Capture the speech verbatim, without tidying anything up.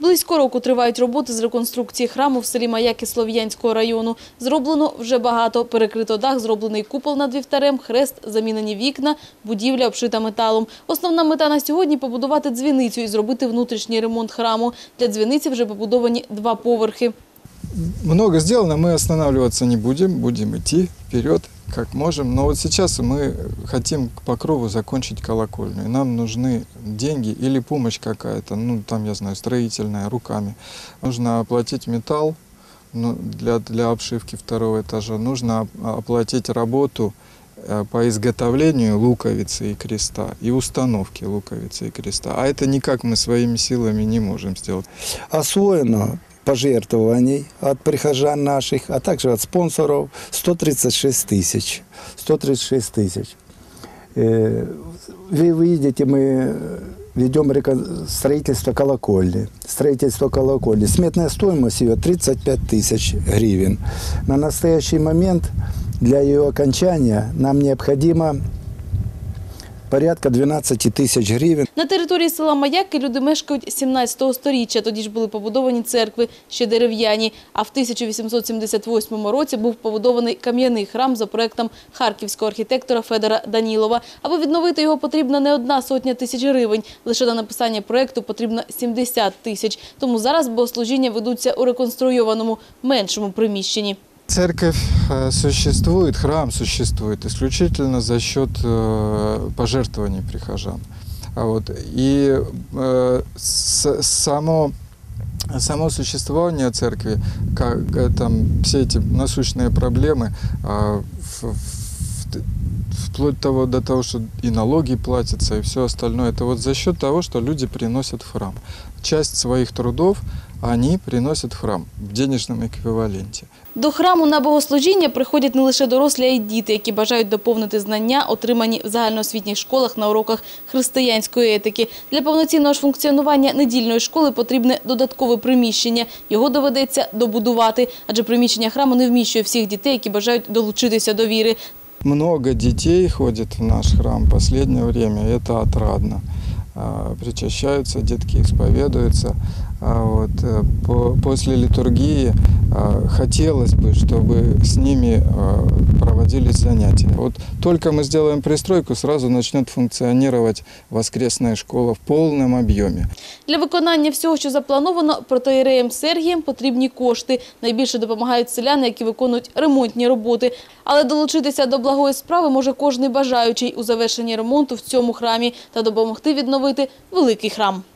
Близько року тривають роботи з реконструкції храму в селі Маяки Слов'янського району. Зроблено вже багато. Перекрито дах, зроблений купол над вівтарем, хрест, замінені вікна, будівля обшита металом. Основна мета на сьогодні – побудувати дзвіницю і зробити внутрішній ремонт храму. Для дзвіниці вже побудовані два поверхи. Много сделано, мы останавливаться не будем, будем идти вперед, как можем. Но вот сейчас мы хотим к покрову закончить колокольню. Нам нужны деньги или помощь какая-то, ну там, я знаю, строительная, руками. Нужно оплатить металл ну, для, для обшивки второго этажа. Нужно оплатить работу по изготовлению луковицы и креста и установке луковицы и креста. А это никак мы своими силами не можем сделать. Освоено пожертвований от прихожан наших, а также от спонсоров сто тридцать шесть тысяч. сто тридцать шесть тысяч. Вы видите, мы ведем строительство колокольни. Строительство колокольни. Сметная стоимость ее тридцать пять тысяч гривен. На настоящий момент для ее окончания нам необходимо порядка дванадцять тисяч гривень. На території села Маяки люди мешкають сімнадцятого сторіччя. Тоді ж були побудовані церкви, ще дерев'яні. А в тисяча вісімсот сімдесят восьмому році був побудований кам'яний храм за проектом харківського архітектора Федора Данілова. Аби відновити його, потрібна не одна сотня тисяч гривень. Лише на написання проекту потрібно сімдесят тисяч. Тому зараз богослужіння ведуться у реконструйованому, меншому приміщенні. Церковь существует, храм существует исключительно за счет пожертвований прихожан. Вот. И э, с, само, само существование церкви, как, там, все эти насущные проблемы, э, в, в, вплоть того, до того, что и налоги платятся, и все остальное, это вот за счет того, что люди приносят в храм. Часть своих трудов они приносят в храм в денежном еквіваленті. До храму на богослужіння приходять не лише дорослі, а й діти, які бажають доповнити знання, отримані в загальноосвітніх школах на уроках християнської етики. Для повноцінного ж функціонування недільної школи потрібне додаткове приміщення. Його доведеться добудувати, адже приміщення храму не вміщує всіх дітей, які бажають долучитися до віри. Много детей ходит в наш храм в последнее время, это отрадно. Причащаются, детки исповедуются. Вот. После литургии хотелось бы, чтобы с ними проводились занятия. Вот только мы сделаем пристройку, сразу начнет функционировать воскресная школа в полном объеме. Для виконання всього, що заплановано, протоієреєм Сергієм потрібні кошти. Найбільше допомагають селяни, які виконують ремонтні роботи. Але долучитися до благої справи може кожний бажаючий у завершенні ремонту в цьому храмі та допомогти відновити великий храм.